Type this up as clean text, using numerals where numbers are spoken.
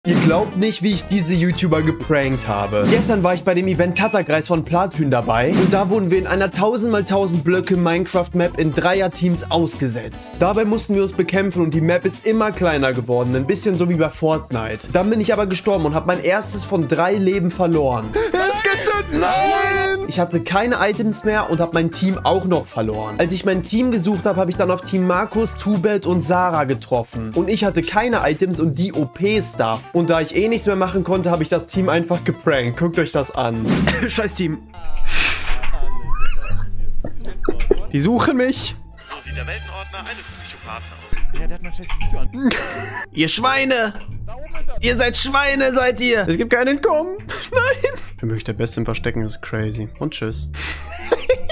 Ihr glaubt nicht, wie ich diese YouTuber geprankt habe. Gestern war ich bei dem Event Tatterkreis von Platyn dabei und da wurden wir in einer 1000x1000 Blöcke Minecraft-Map in Dreier-Teams ausgesetzt. Dabei mussten wir uns bekämpfen und die Map ist immer kleiner geworden, ein bisschen so wie bei Fortnite. Dann bin ich aber gestorben und habe mein erstes von 3 Leben verloren. Es getötet! Nein! Ich hatte keine Items mehr und habe mein Team auch noch verloren. Als ich mein Team gesucht habe, habe ich dann auf Team Markus, Tubet und Sarah getroffen. Und ich hatte keine Items und die OP-Stuff. Und da ich eh nichts mehr machen konnte, habe ich das Team einfach geprankt. Guckt euch das an. Scheiß Team. Die suchen mich. So sieht der Weltenordner eines Psychopathen aus. Ja, der hat mein scheiß Video an. Ihr Schweine. Ihr seid Schweine, seid ihr. Es gibt kein Entkommen. Nein. Ich bin wirklich der Beste im Verstecken. Das ist crazy. Und tschüss.